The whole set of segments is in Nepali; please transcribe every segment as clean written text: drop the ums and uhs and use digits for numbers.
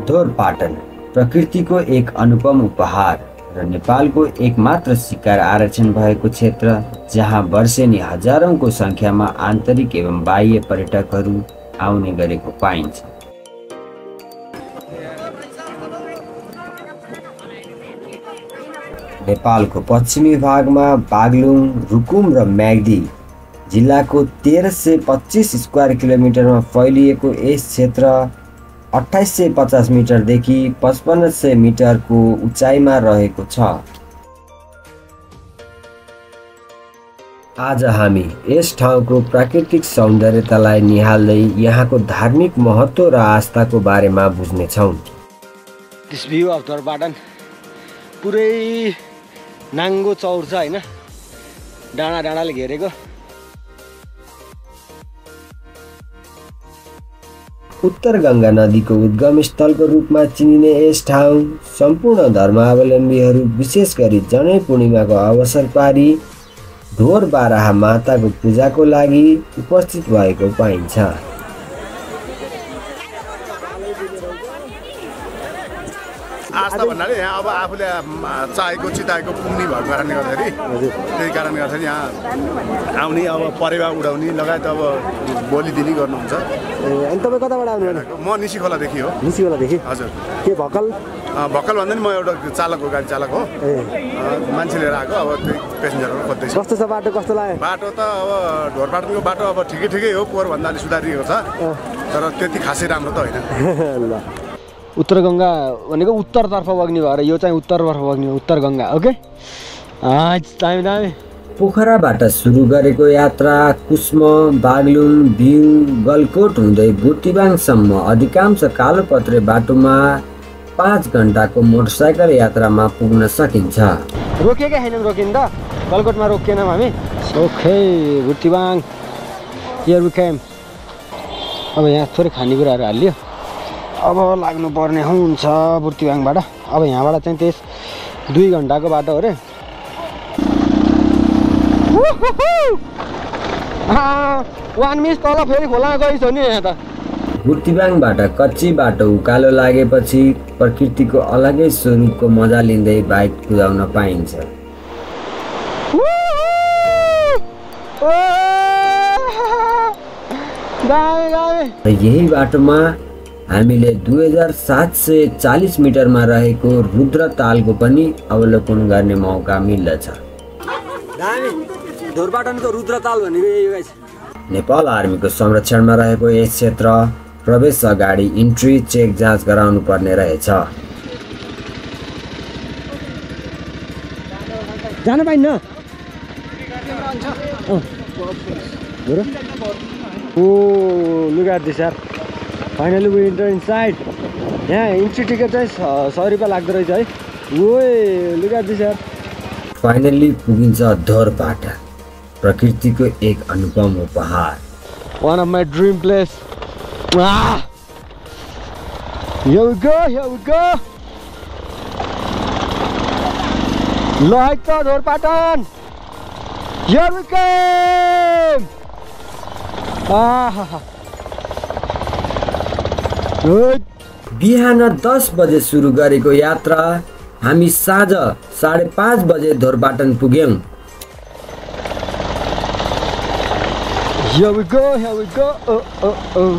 धोरपाटन प्रकृतिको एक अनुपम उपहार र नेपालको एकमात्र शिकार आरक्षण भएको क्षेत्र जहाँ वर्षेनी हजारौंको संख्यामा आन्तरिक एवं बाह्य पर्यटकहरू आउने गरेको पाइन्छ। नेपालको पश्चिमी भागमा बागलुङ, रुकुम र म्याग्दी जिल्लाको 1325 स्क्वायर किलोमिटरमा फैलिएको यस क्षेत्र 2850 मिटरदेखि 5500 मिटरको उचाइमा रहेको छ। आज हामी यस ठाउँको प्राकृतिक सौन्दर्यतालाई निहाल्दै यहाँको धार्मिक महत्त्व र आस्थाको बारेमा बुझ्नेछौँ। दिस भ्यू अफ धोरपाटन पुरै नाङ्गो चौर छ हैन, डाँडा डाँडाले घेरेको। उत्तर गंगा नदीको उद्गम स्थलको रूपमा चिनिने यस ठाउँ सम्पूर्ण धर्मावलम्बीहरू विशेष गरी जनै पूर्णिमाको अवसर पारी ढोर बाराहा माताको पूजाको लागि उपस्थित भएको पाइन्छ। आस्था भन्नाले यहाँ अब आफूले चाहेको चिताएको पुग्ने भएको कारणले गर्दाखेरि त्यही कारणले गर्दाखेरि यहाँ आउने अब परेवा उडाउने लगायत अब बोली दिने गर्नुहुन्छ। अनि तपाईँ कताबाट आउनुभयो? म निसी खोलादेखि हो। निसी खोलादेखि? हजुर। के भक्कल भक्कल भन्दा नि म एउटा चालक हो, गाडी चालक हो। मान्छे लिएर आएको, अब त्यही पेसेन्जरहरू खोज्दैछु। कस्तो छ बाटो, कस्तो लाग्यो? बाटो त अब ढोरपाटनको बाटो अब ठिकै ठिकै हो, पोहोरभन्दा अलि सुधारिएको छ, तर त्यति खासै राम्रो त होइन। ल, उत्तर गंगा भनेको उत्तरतर्फ बग्ने भएर यो चाहिँ उत्तरतर्फ बग्ने उत्तर गंगा। ओके, दामी दामी। पोखराबाट सुरु गरेको यात्रा कुस्म, बागलुङ, बिउ, गलकोट हुँदै बुर्तिवाङसम्म अधिकांश कालोपत्रे बाटोमा 5 घण्टाको मोटरसाइकल यात्रामा पुग्न सकिन्छ। रोकेकै छैनौँ, रोकिन त गलकोटमा रोकिएनौँ हामी। Okay, Burtiwang here we came. अब यहाँ थोरै खानेकुराहरू हालियो, अब लाग्नु पर्ने हुन्छ बुर्तिवाङबाट। अब यहाँबाट चाहिँ त्यस 2 घण्टाको बाटो हो रे। वान मिस तल फेरि खोला गइछ नि यहाँ त। बुर्तिवाङबाट कच्ची बाटो उकालो लागेपछि प्रकृतिको अलगै स्वरूपको मजा लिँदै बाइक कुदाउन पाइन्छ। यही बाटोमा हामीले 2740 मिटरमा रहेको रुद्र तालको पनि अवलोकन गर्ने मौका मिल्दछ। धोरपाटनको रुद्र ताल भनेको यही गाइस। नेपाल आर्मीको संरक्षणमा रहेको यस क्षेत्र प्रवेश अगाडि इन्ट्री चेक जाँच गराउनु पर्ने रहेछ। जान पाइन्न? ओ लुक एट दिस यार, फाइनली वी एन्टर इनसाइड। यहाँ इन्ट्री टिकट चाहिँ 100 रुपियाँ लाग्दो रहेछ है। ओए लुक एट दिस यार। फाइनली पुगिन्छ धोरपाटन, प्रकृतिको एक अनुपम उपहार। One of my dream place. Ah! Here we go, here we go. Like the Dhorpatan. Here we came. Ah. Good. बिहान 10 बजे सुरु गरेको यात्रा हामी साँझ 5:30 बजे Dhorpatan पुग्यौं। Here we go, here we go. Oh.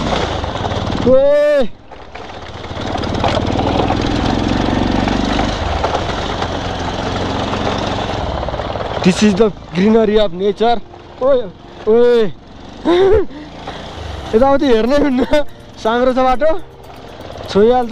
Hey. This is the greenery of nature. Oi. यताउति हेर्नै हुन्न, साँग्रो छ बाटो, छोइहाल्छ।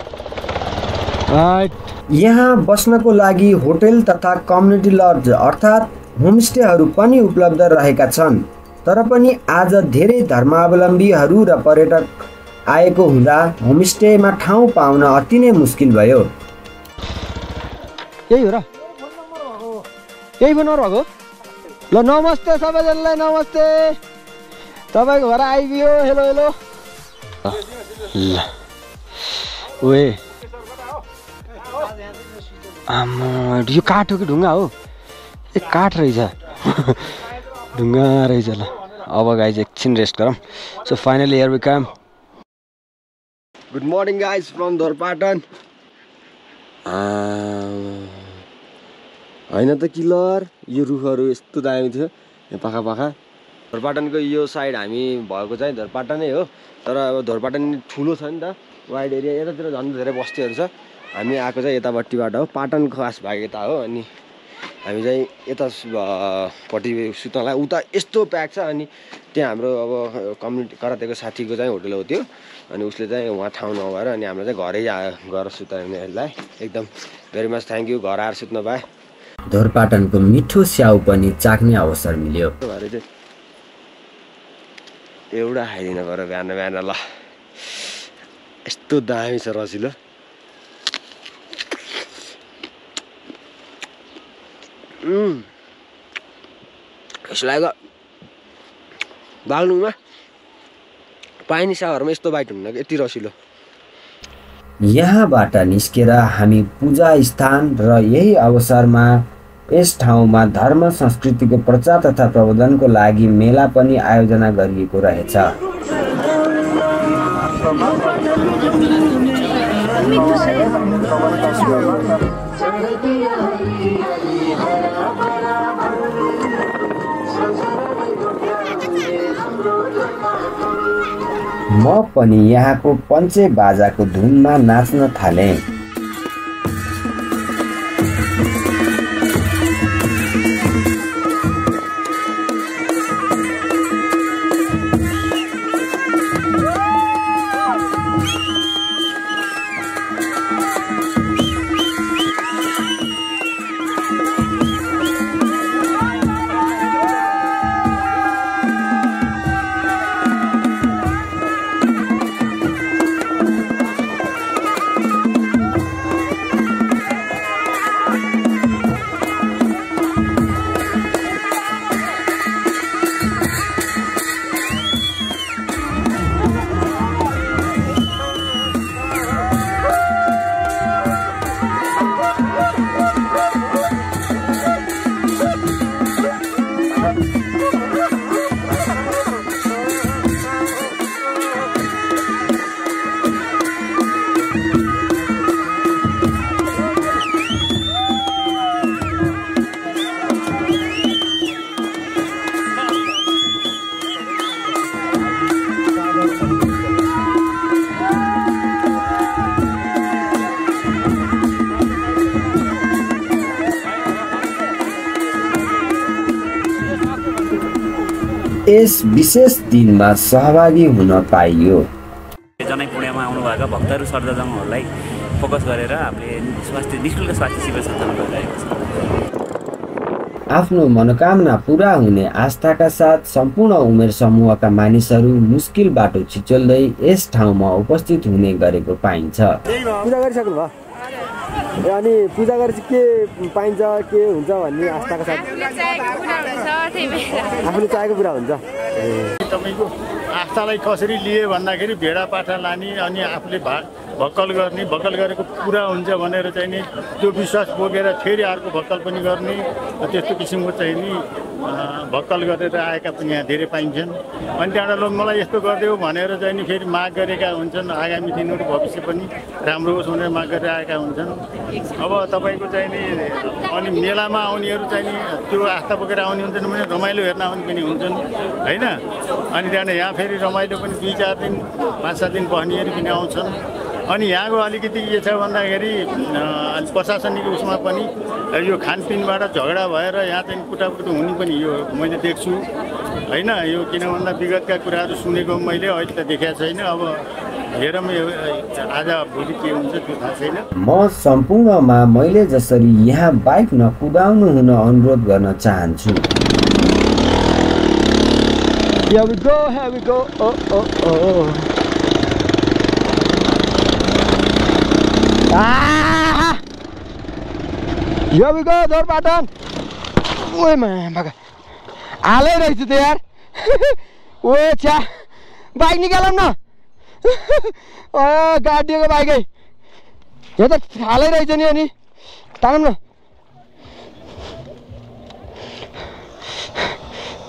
यहाँ बस्नको लागि होटल तथा कम्युनिटी लज अर्थात् होमस्टेहरू पनि उपलब्ध रहेका छन्। तर पनि आज धेरै धर्मावलम्बीहरू र पर्यटक आएको हुँदा होमस्टेमा ठाउँ पाउन अति नै मुस्किल भयो। यही हो र? यही फोन नम्बर भएको? ल नमस्ते सबैजनालाई, नमस्ते। तपाईको घर आइदियो। Hello hello. ल ओए आमा, यो काठ हो कि ढुङ्गा हो? ए काठ रहेछ। ढुङ्गा रहेछ। ल अब गाइज एकछिन रेस्ट गरौँ। So finally here we come. Good morning guys from Dhorpatan. हैन त किलर यो रुखहरु यस्तो दामी थियो यहाँ पाखा धोरपाटनको यो साइड हामी भएको चाहिँ धोरपाटन नै हो तर अब धोरपाटन ठुलो छ नि त वाइड एरिया यतातिर झन् धेरै बस्तीहरु छ हामी आएको चाहिँ यतापट्टिबाट हो पाटन खास भाग यता हो अनि हामी चाहिँ यता पट्टि सुत्नलाई उता यस्तो प्याक छ अनि त्यहाँ हाम्रो अब कम्युनिटी करातेको साथीको चाहिँ होटल हो त्यो अनि उसले चाहिँ वहाँ ठाउँ नभएर अनि हाम्रो चाहिँ घरै गएर सुताउनेलाई एकदम भेरी मच थ्यांक यू घर आएर सुत्न पाए धोरपाटनको मिठो स्याउ पनि चाख्ने अवसर मिल्यो एउटा खाइदिन गएर बिहान ल यस्तो दामी छ रसिलो यसलाई बाग्लुङमा पानी सागरमा यस्तो बाइट हुन्न यति रसिलो यहाँबाट निस्केर हामी पूजा स्थान र यही अवसरमा यस ठाउँमा धर्म संस्कृतिको प्रचार तथा प्रवर्धनको लागि मेला पनि आयोजना गरिएको रहेछ म पनि यहाँको पञ्चे बाजाको धुनमा नाच्न थालेँ यस विशेष दिनमा सहभागी हुन पाइयो जनै पुण्यामा आउनुभएका भक्तहरू श्रद्धाजनहरूलाई फोकस गरेर हामीले निःशुल्क स्वास्थ्य शिविर सञ्चालन गरिरहेको छ आफ्नो मनोकामना पूरा हुने आस्थाका साथ सम्पूर्ण उमेर समूहका मानिसहरू मुस्किल बाटो छिचोल्दै यस ठाउँमा उपस्थित हुने गरेको पाइन्छ पूजा गरिसक्नु भयो अनि पूजा गरेपछि के पाइन्छ के हुन्छ भन्ने आस्थाका साथ आफूले चाहेको कुरा हुन्छ तपाईको आस्थालाई कसरी लिए भन्दाखेरि भेडापाठा लाने अनि आफूले भक्कल गर्ने भक्कल गरेको पुरा हुन्छ भनेर चाहिँ नि त्यो विश्वास बोकेर फेरि अर्को भक्कल पनि गर्ने त्यस्तो किसिमको चाहिँ नि भक्कल गरेर आएका पनि यहाँ धेरै पाइन्छन् अनि त्यहाँबाट लोक मलाई यस्तो गरिदेऊ भनेर चाहिँ नि फेरि माग गरेका हुन्छन् आगामी दिनहरू भविष्य पनि राम्रो होस् भनेर माग गरेर आएका हुन्छन् अब तपाईँको चाहिँ नि अनि मेलामा आउनेहरू चाहिँ नि त्यो आस्था बोकेर आउने हुन्छन् भने रमाइलो हेर्न आउने पनि हुन्छन् होइन अनि त्यहाँबाट यहाँ फेरि रमाइलो पनि 2-4 दिन 5-7 दिन बस्नेहरू पनि आउँछन् अनि यहाँको अलिकति के छ भन्दाखेरि प्रशासनिक उसमा पनि यो खानपिनबाट झगडा भएर यहाँ चाहिँ कुटाकुटी हुने पनि यो मैले देख्छु होइन यो किन भन्दा विगतका कुराहरू सुनेको मैले अहिले त देखेको छैन अब हेरौँ आज भोलि के हुन्छ त्यो थाहा छैन म सम्पूर्णमा मैले जसरी यहाँ बाइक नकुदाउनु हुन अनुरोध गर्न चाहन्छु Here we go, here we go. Oh, oh, oh. Ah! Here we go, Dhorpatan. ओए मैं भागा हालै रहेछ त यार ओए छ्या बाइक निकालौँ न गाडिएको बाइकै यो त हालै रहेछ नि अनि तानौँ न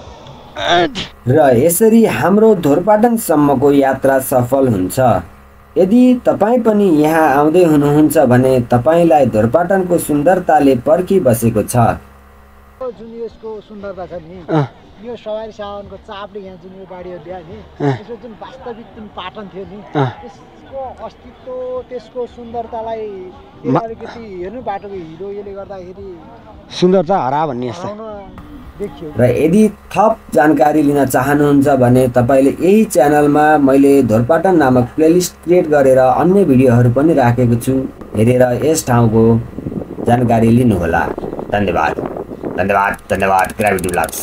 र यसरी हाम्रो धोरपाटनसम्मको यात्रा सफल हुन्छ यदि तपाईँ पनि यहाँ आउँदै हुनुहुन्छ भने तपाईँलाई धोरपाटनको सुन्दरताले पर्खी बसेको छ। जुन यसको सुन्दरता छ नि, यो सवारी साधनको चापले यहाँ जुन यो गाडीहरू ल्यायो नि, यसको जुन वास्तविक जुन पाटन थियो नि, त्यसको अस्तित्व, त्यसको सुन्दरतालाई अलिकति हेर्नु बाटोको हिरो यसले गर्दाखेरि सुन्दरता हरा भन्ने यस्तो देखियो। र यदि थप जानकारी लिन चाहनुहुन्छ भने तपाईँले यही च्यानलमा मैले धोरपाटन नामक प्लेलिस्ट क्रिएट गरेर अन्य भिडियोहरू पनि राखेको छु, हेरेर यस ठाउँको जानकारी लिनुहोला। धन्यवाद धन्यवाद धन्यवाद। Gravity blogs.